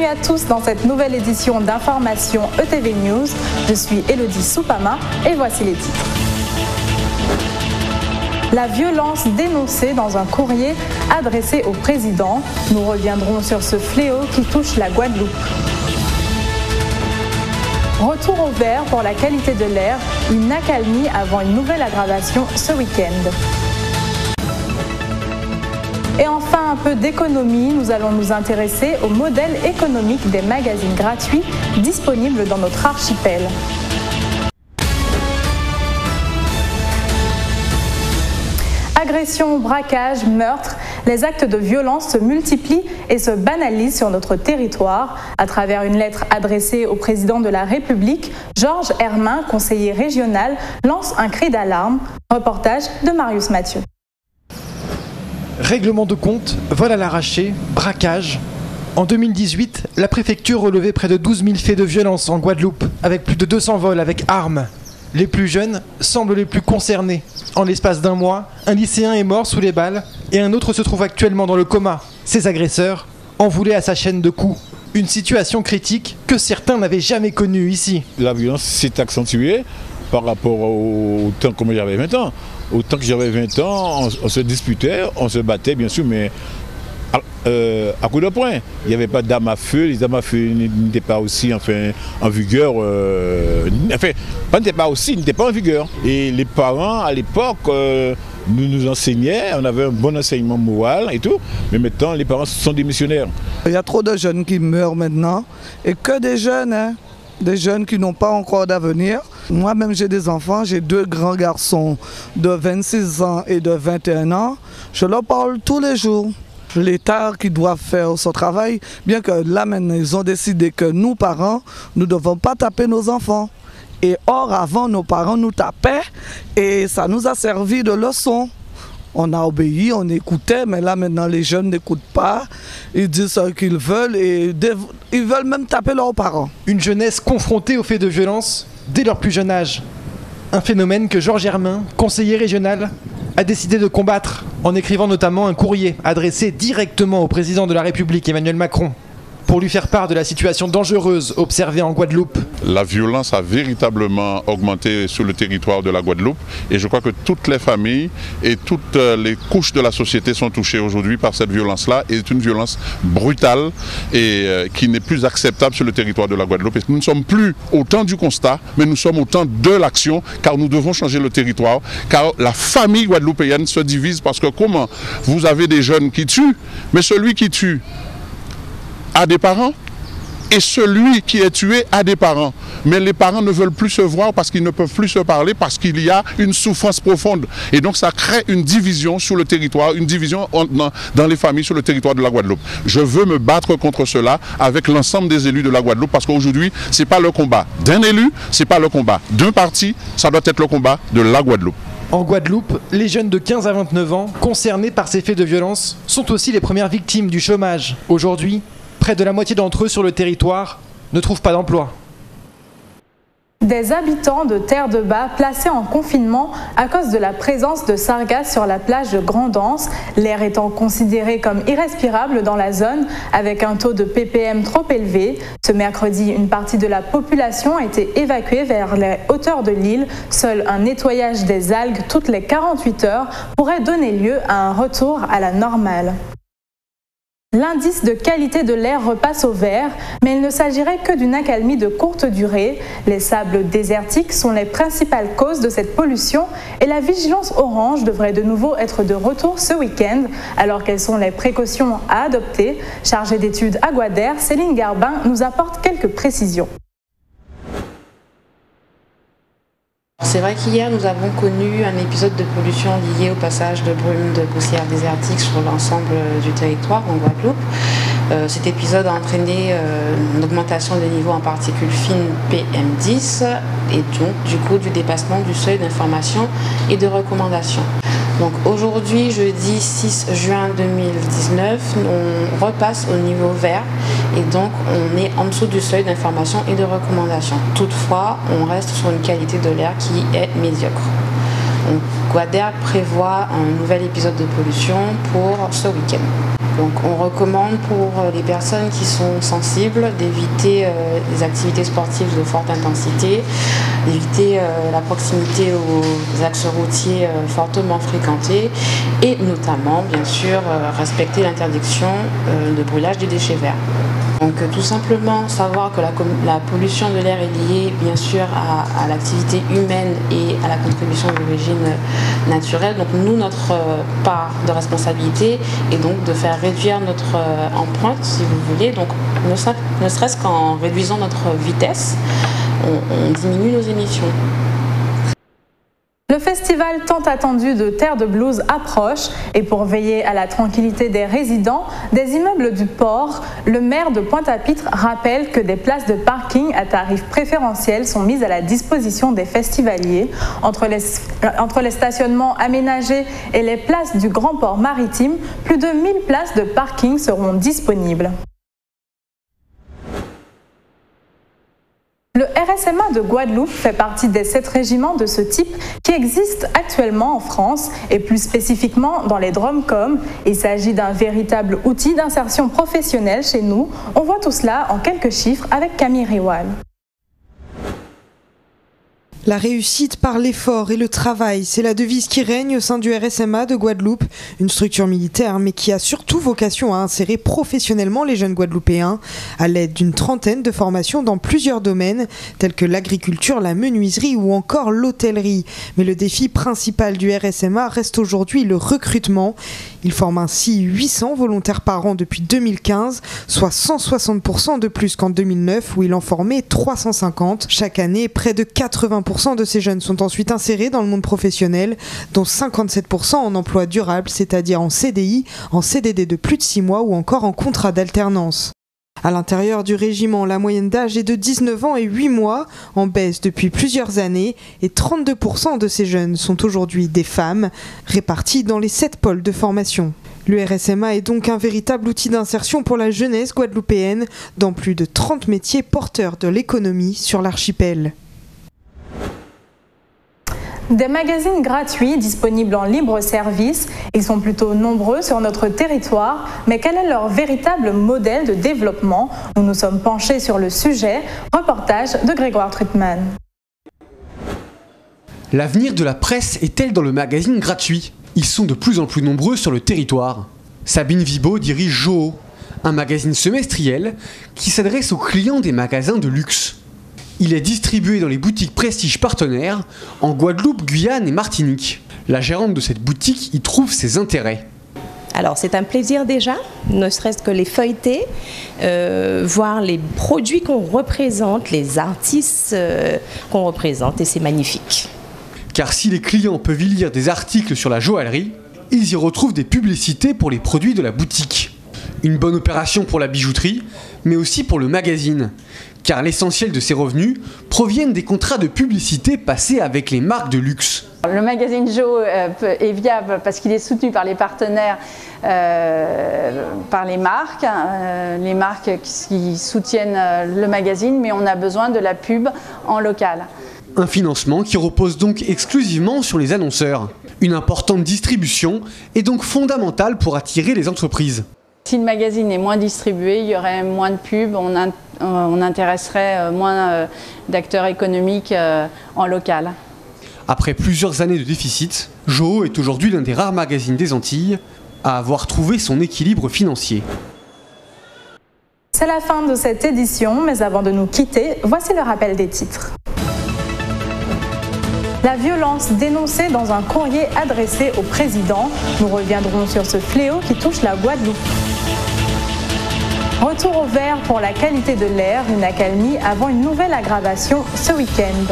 à tous dans cette nouvelle édition d'Information ETV News. Je suis Elodie Soupama et voici les titres. La violence dénoncée dans un courrier adressé au président. Nous reviendrons sur ce fléau qui touche la Guadeloupe. Retour au vert pour la qualité de l'air, une accalmie avant une nouvelle aggravation ce week-end. Et enfin, un peu d'économie, nous allons nous intéresser au modèle économique des magazines gratuits disponibles dans notre archipel. Agressions, braquages, meurtres, les actes de violence se multiplient et se banalisent sur notre territoire. À travers une lettre adressée au président de la République, Georges Hermin, conseiller régional, lance un cri d'alarme. Reportage de Marius Mathieu. Règlement de compte, vol à l'arraché, braquage. En 2018, la préfecture relevait près de 12 000 faits de violence en Guadeloupe, avec plus de 200 vols avec armes. Les plus jeunes semblent les plus concernés. En l'espace d'un mois, un lycéen est mort sous les balles et un autre se trouve actuellement dans le coma. Ces agresseurs en voulaient à sa chaîne de coups. Une situation critique que certains n'avaient jamais connue ici. La violence s'est accentuée par rapport au temps que j'avais 20 ans. Au temps que j'avais 20 ans, on se disputait, on se battait bien sûr, mais à coup de poing. Il n'y avait pas d'armes à feu, les armes à feu n'étaient pas aussi en vigueur. N'étaient pas en vigueur. Et les parents, à l'époque, nous enseignaient, on avait un bon enseignement moral et tout, mais maintenant les parents sont des missionnaires. Il y a trop de jeunes qui meurent maintenant, et que des jeunes qui n'ont pas encore d'avenir. Moi-même j'ai des enfants, j'ai 2 grands garçons de 26 ans et de 21 ans. Je leur parle tous les jours. L'État qui doit faire son travail, bien que là maintenant ils ont décidé que nous parents, nous ne devons pas taper nos enfants. Et or avant nos parents nous tapaient et ça nous a servi de leçon. On a obéi, on écoutait, mais là maintenant les jeunes n'écoutent pas, ils disent ce qu'ils veulent et ils veulent même taper leurs parents. Une jeunesse confrontée aux faits de violence dès leur plus jeune âge. Un phénomène que Georges Hermin, conseiller régional, a décidé de combattre en écrivant notamment un courrier adressé directement au président de la République, Emmanuel Macron, pour lui faire part de la situation dangereuse observée en Guadeloupe. La violence a véritablement augmenté sur le territoire de la Guadeloupe et je crois que toutes les familles et toutes les couches de la société sont touchées aujourd'hui par cette violence-là et c'est une violence brutale et qui n'est plus acceptable sur le territoire de la Guadeloupe. Et nous ne sommes plus au temps du constat, mais nous sommes au temps de l'action car nous devons changer le territoire, car la famille guadeloupéenne se divise parce que comment vous avez des jeunes qui tuent, mais celui qui tue a des parents et celui qui est tué a des parents. Mais les parents ne veulent plus se voir parce qu'ils ne peuvent plus se parler, parce qu'il y a une souffrance profonde. Et donc ça crée une division sur le territoire, une division dans les familles sur le territoire de la Guadeloupe. Je veux me battre contre cela avec l'ensemble des élus de la Guadeloupe parce qu'aujourd'hui, ce n'est pas le combat d'un élu, ce n'est pas le combat d'un parti, ça doit être le combat de la Guadeloupe. En Guadeloupe, les jeunes de 15 à 29 ans concernés par ces faits de violence sont aussi les premières victimes du chômage. Aujourd'hui, près de la moitié d'entre eux sur le territoire ne trouvent pas d'emploi. Des habitants de Terre-de-Bas placés en confinement à cause de la présence de sargasses sur la plage de Grand'Anse, l'air étant considéré comme irrespirable dans la zone avec un taux de ppm trop élevé. Ce mercredi, une partie de la population a été évacuée vers les hauteurs de l'île. Seul un nettoyage des algues toutes les 48 heures pourrait donner lieu à un retour à la normale. L'indice de qualité de l'air repasse au vert, mais il ne s'agirait que d'une accalmie de courte durée. Les sables désertiques sont les principales causes de cette pollution et la vigilance orange devrait de nouveau être de retour ce week-end. Alors quelles sont les précautions à adopter? Chargée d'études à Guader, Céline Garbin nous apporte quelques précisions. C'est vrai qu'hier, nous avons connu un épisode de pollution lié au passage de brumes de poussière désertique sur l'ensemble du territoire en Guadeloupe. Cet épisode a entraîné une augmentation des niveaux en particules fines PM10 et donc du coup du dépassement du seuil d'information et de recommandation. Donc aujourd'hui, jeudi 6 juin 2019, on repasse au niveau vert et donc on est en dessous du seuil d'information et de recommandation. Toutefois, on reste sur une qualité de l'air qui est médiocre. Donc, Guader prévoit un nouvel épisode de pollution pour ce week-end. Donc on recommande pour les personnes qui sont sensibles d'éviter les activités sportives de forte intensité, d'éviter la proximité aux axes routiers fortement fréquentés et notamment bien sûr respecter l'interdiction de brûlage des déchets verts. Donc tout simplement savoir que la pollution de l'air est liée bien sûr à l'activité humaine et à la contribution d'origine naturelle. Donc nous, notre part de responsabilité est donc de faire réduire notre empreinte, si vous voulez. Donc ne serait-ce qu'en réduisant notre vitesse, on diminue nos émissions. Le festival tant attendu de Terre de Blues approche et pour veiller à la tranquillité des résidents des immeubles du port, le maire de Pointe-à-Pitre rappelle que des places de parking à tarif préférentiel sont mises à la disposition des festivaliers. Entre les stationnements aménagés et les places du Grand Port Maritime, plus de 1000 places de parking seront disponibles. Le RSMA de Guadeloupe fait partie des 7 régiments de ce type qui existent actuellement en France et plus spécifiquement dans les DROMCOM. Il s'agit d'un véritable outil d'insertion professionnelle chez nous. On voit tout cela en quelques chiffres avec Camille Riwal. La réussite par l'effort et le travail, c'est la devise qui règne au sein du RSMA de Guadeloupe, une structure militaire mais qui a surtout vocation à insérer professionnellement les jeunes Guadeloupéens à l'aide d'une trentaine de formations dans plusieurs domaines tels que l'agriculture, la menuiserie ou encore l'hôtellerie. Mais le défi principal du RSMA reste aujourd'hui le recrutement. Il forme ainsi 800 volontaires par an depuis 2015, soit 160% de plus qu'en 2009 où il en formait 350. Chaque année, près de 80% de ces jeunes sont ensuite insérés dans le monde professionnel, dont 57% en emploi durable, c'est-à-dire en CDI, en CDD de plus de 6 mois ou encore en contrat d'alternance. À l'intérieur du régiment, la moyenne d'âge est de 19 ans et 8 mois, en baisse depuis plusieurs années, et 32% de ces jeunes sont aujourd'hui des femmes, réparties dans les 7 pôles de formation. Le RSMA est donc un véritable outil d'insertion pour la jeunesse guadeloupéenne dans plus de 30 métiers porteurs de l'économie sur l'archipel. Des magazines gratuits disponibles en libre service, ils sont plutôt nombreux sur notre territoire, mais quel est leur véritable modèle de développement? Nous nous sommes penchés sur le sujet. Reportage de Grégoire Trutman. L'avenir de la presse est-elle dans le magazine gratuit? Ils sont de plus en plus nombreux sur le territoire. Sabine Vibo dirige Joho, un magazine semestriel qui s'adresse aux clients des magasins de luxe. Il est distribué dans les boutiques Prestige partenaires en Guadeloupe, Guyane et Martinique. La gérante de cette boutique y trouve ses intérêts. Alors c'est un plaisir déjà, ne serait-ce que les feuilleter, voir les produits qu'on représente, les artistes qu'on représente et c'est magnifique. Car si les clients peuvent y lire des articles sur la joaillerie, ils y retrouvent des publicités pour les produits de la boutique. Une bonne opération pour la bijouterie, mais aussi pour le magazine, car l'essentiel de ses revenus proviennent des contrats de publicité passés avec les marques de luxe. Le magazine Joho est viable parce qu'il est soutenu par les partenaires, par les marques qui soutiennent le magazine, mais on a besoin de la pub en local. Un financement qui repose donc exclusivement sur les annonceurs. Une importante distribution est donc fondamentale pour attirer les entreprises. Si le magazine est moins distribué, il y aurait moins de pubs, on intéresserait moins d'acteurs économiques en local. Après plusieurs années de déficit, Joho est aujourd'hui l'un des rares magazines des Antilles à avoir trouvé son équilibre financier. C'est la fin de cette édition, mais avant de nous quitter, voici le rappel des titres. La violence dénoncée dans un courrier adressé au président. Nous reviendrons sur ce fléau qui touche la Guadeloupe. Retour au vert pour la qualité de l'air, une accalmie avant une nouvelle aggravation ce week-end.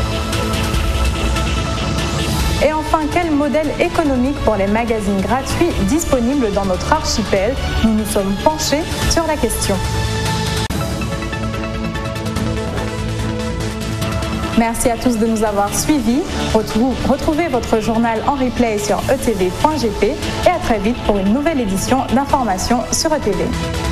Et enfin, quel modèle économique pour les magazines gratuits disponibles dans notre archipel? Nous nous sommes penchés sur la question. Merci à tous de nous avoir suivis. Retrouvez votre journal en replay sur etv.gp et à très vite pour une nouvelle édition d'informations sur ETV.